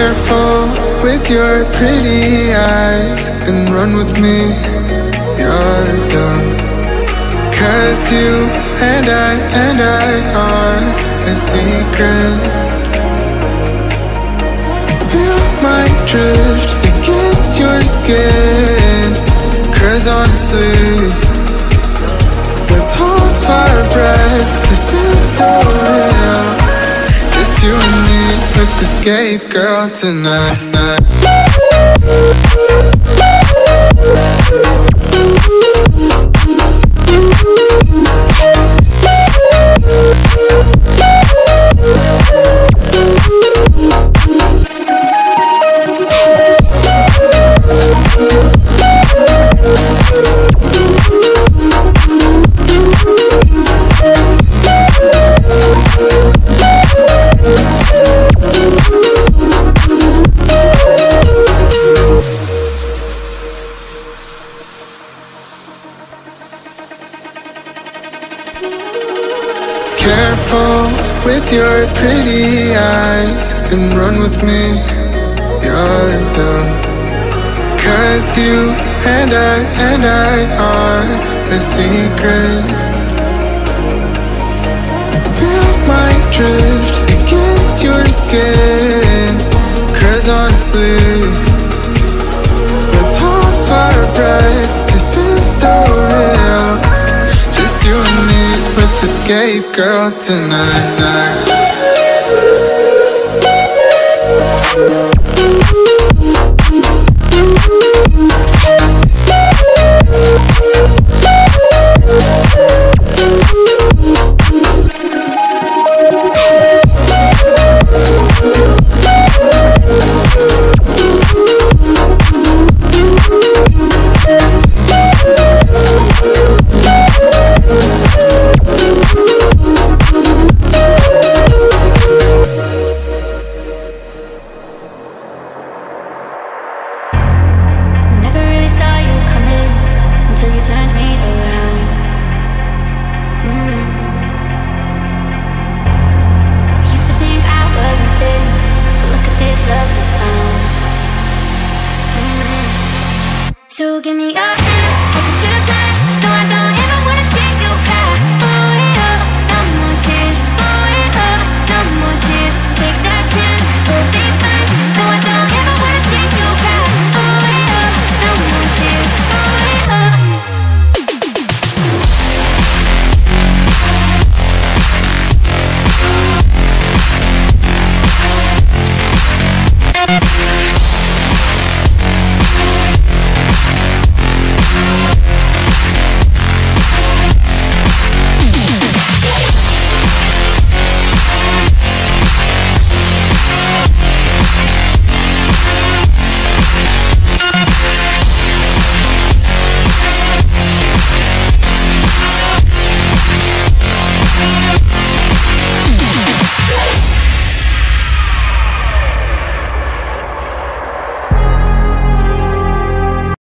Careful with your pretty eyes and run with me, you're young. 'Cause you and I are a secret. Feel my drift against your skin. 'Cause honestly, let's hold our breath. This is so real. Just you and me with the skate girl tonight. Careful with your pretty eyes and run with me, you're young. 'Cause you and I are a secret. Feel my drift against your skin. 'Cause honestly, let's hold our breath. This is so real. Just you and me with the skate girl tonight.